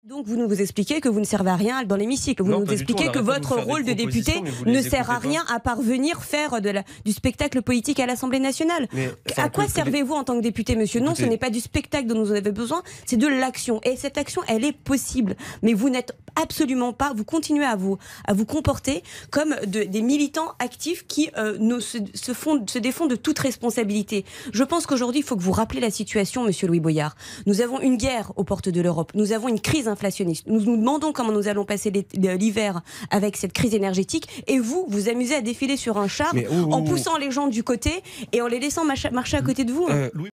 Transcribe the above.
Donc vous nous expliquez que vous ne servez à rien dans l'hémicycle. Vous Non, nous pas du tout, on expliquez que arrête pas de votre vous faire rôle de des député propositions, mais vous ne les sert à écoutez rien pas. à parvenir faire du spectacle politique à l'Assemblée nationale. Mais, enfin, À quoi servez-vous en tant que député, monsieur? Non, ce Écoutez. n'est pas du spectacle dont vous avez besoin, c'est de l'action. Et cette action, elle est possible. Mais vous n'êtes absolument pas, vous continuez à vous comporter comme des militants actifs qui se défont de toute responsabilité. Je pense qu'aujourd'hui, il faut que vous rappelez la situation, monsieur Louis Boyard. Nous avons une guerre aux portes de l'Europe. Nous avons une crise inflationniste. Nous nous demandons comment nous allons passer l'hiver avec cette crise énergétique. Et vous amusez à défiler sur un char en poussant les gens du côté et en les laissant marcher à côté de vous.